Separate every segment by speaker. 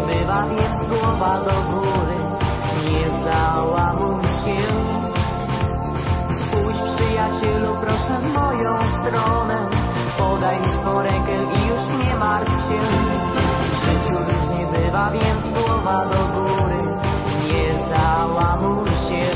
Speaker 1: bywa, więc głowa do góry, nie załamuj się. Spójrz, przyjacielu, proszę w moją stronę, podaj mi swą rękę i już nie martw się. W życiu różnie bywa, więc głowa do góry, nie załamuj się.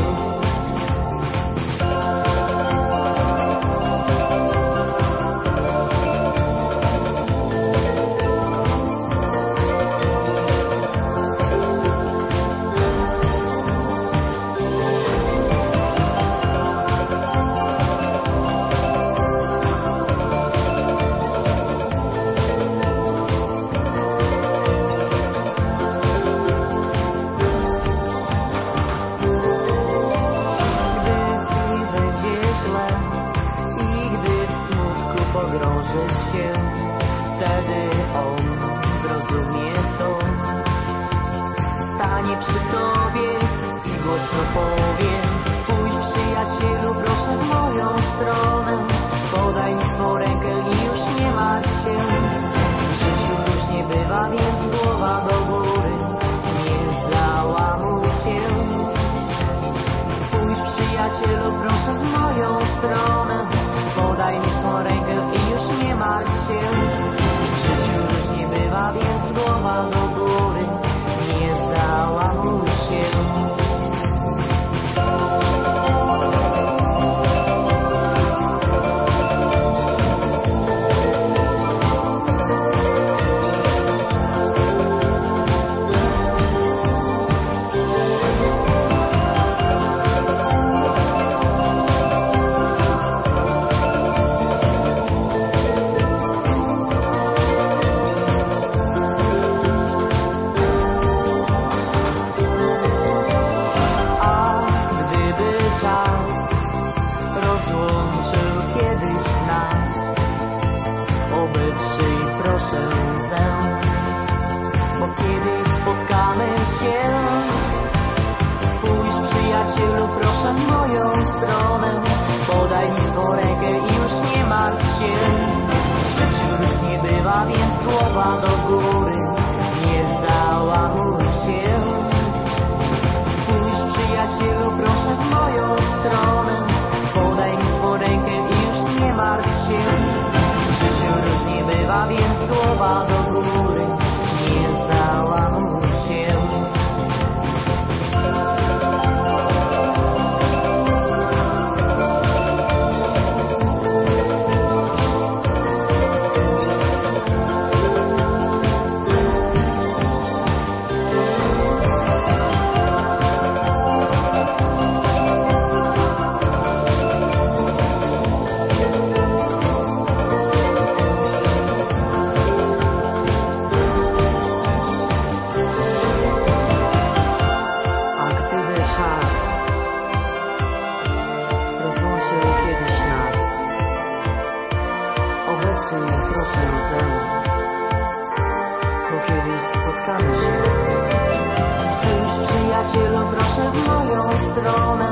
Speaker 1: Pogrążysz się, wtedy on zrozumie to. Stanie przy tobie i głośno powie: spójrz, przyjacielu, proszę w moją stronę, podaj mi swą rękę i już nie martw się. W życiu różnie bywa, więc głowa do góry, nie załamuj się. Spójrz, przyjacielu, proszę w moją stronę, podaj mi swą rękę i już nie martw się. W życiu różnie bywa, więc głowa do góry, nie załamuj się. Proszę w moją stronę, podaj mi swą rękę i już nie martw się. W życiu różnie bywa, więc głowa do góry, nie załamuj się. Spójrz, przyjacielu, proszę w moją stronę, podaj mi swą rękę i już nie martw się. W życiu różnie bywa, więc głowa do góry, nie załamuj się. Proszę ze mną, bo kiedyś spotkamy się. Spójrz, przyjacielu, proszę w moją stronę,